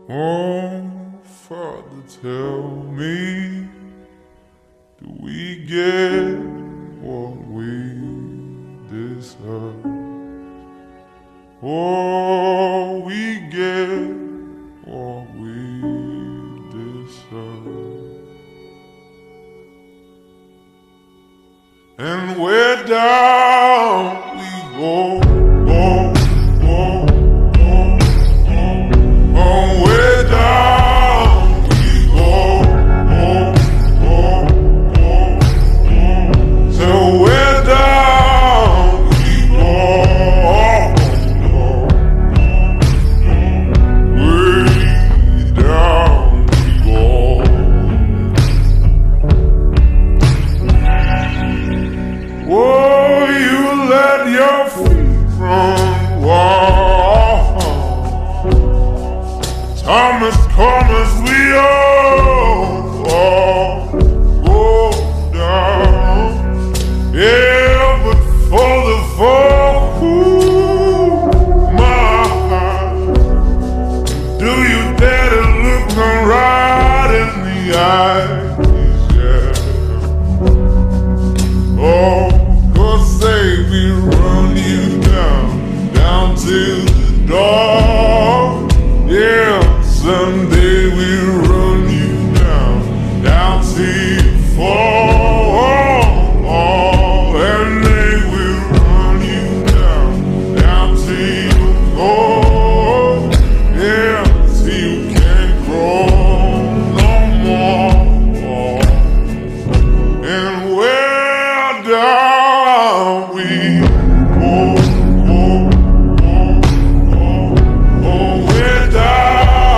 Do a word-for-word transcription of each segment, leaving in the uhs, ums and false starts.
Oh, Father, tell me, do we get what we deserve? Oh, we get what we deserve. And we're down we go, go, go, go, go. Oh, we're down we go, go, go, go, go. So we're down we go, go, go. Way down we go. Whoa, you let your feet run wild. Thomas, Thomas, we all, all go down. Yeah, but for the fall, ooh, my heart, do you dare to look me right in the eyes? Yeah. Oh, 'cause say we run you down, down to the door. Yeah. Someday we run you down, down till you fall, and they will run you down, down till you go, yeah, till you can't grow no more, and we're down we go, go, go, go, oh, we're down.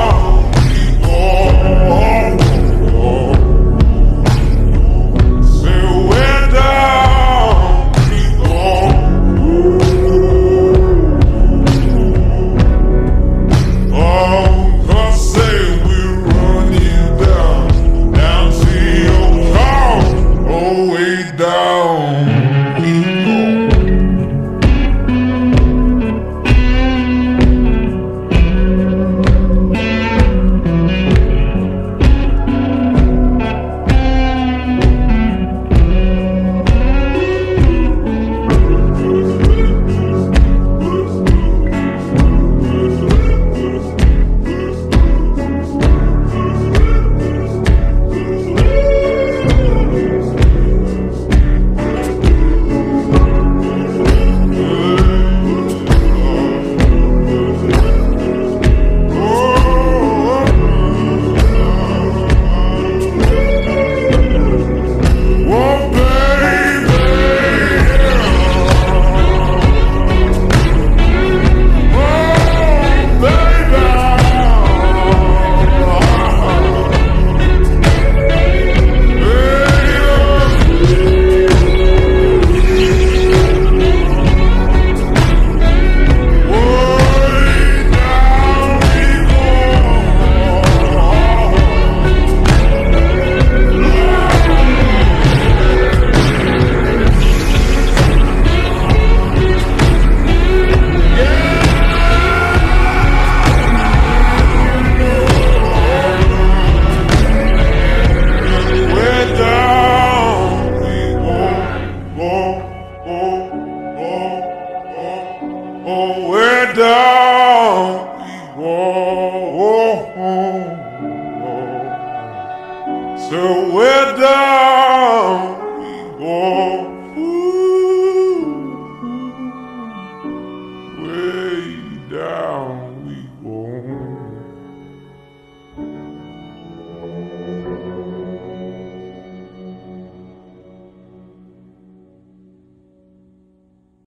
Oh, we're down we go, so we're down we go, ooh, way down.